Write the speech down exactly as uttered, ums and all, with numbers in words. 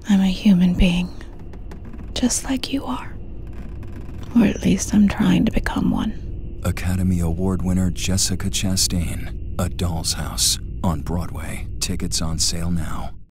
I'm a human being, just like you are. Or at least I'm trying to become one. Academy Award winner Jessica Chastain, A Doll's House, on Broadway. Tickets on sale now.